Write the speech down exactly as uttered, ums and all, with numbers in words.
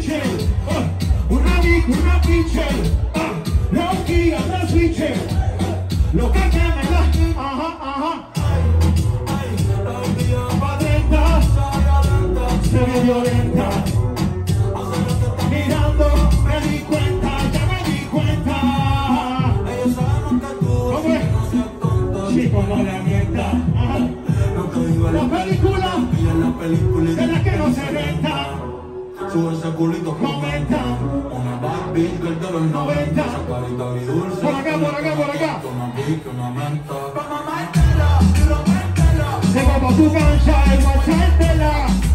switcher, uh, una amica, una pitcher, uh, Rocky anda switcher, lo que quema la, ajá, ajá. Padrenta, se ve violenta, mirando, me di cuenta, ya me di cuenta. ¿Cómo es? Chico, no le mienta. La película, de la que no se venta. Sube ese culito, comenta. Una Barbie que el de los noventa. Esa carita agridulce. Por acá, por acá, por acá. Una pica, una menta. Te como tu cancha y guachártela.